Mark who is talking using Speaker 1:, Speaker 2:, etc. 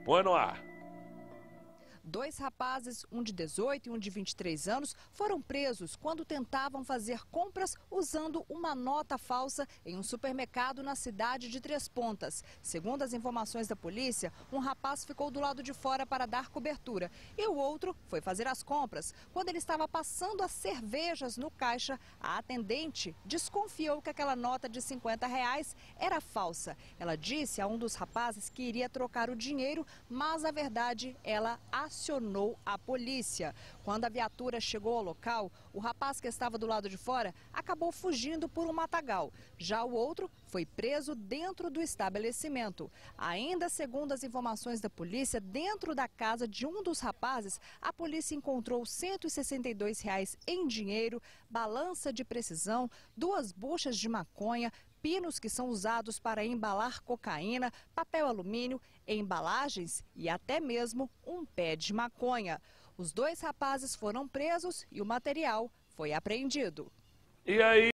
Speaker 1: Põe no ar.
Speaker 2: Dois rapazes, um de 18 e um de 23 anos, foram presos quando tentavam fazer compras usando uma nota falsa em um supermercado na cidade de Três Pontas. Segundo as informações da polícia, um rapaz ficou do lado de fora para dar cobertura e o outro foi fazer as compras. Quando ele estava passando as cervejas no caixa, a atendente desconfiou que aquela nota de R$ 50 era falsa. Ela disse a um dos rapazes que iria trocar o dinheiro, mas na verdade ela acionou a polícia. Quando a viatura chegou ao local, o rapaz que estava do lado de fora acabou fugindo por um matagal. Já o outro foi preso dentro do estabelecimento. Ainda segundo as informações da polícia, dentro da casa de um dos rapazes, a polícia encontrou R$ 162 em dinheiro, balança de precisão, 2 buchas de maconha, pinos que são usados para embalar cocaína, papel alumínio, embalagens e até mesmo um pé de maconha. Os 2 rapazes foram presos e o material foi apreendido.
Speaker 1: E aí?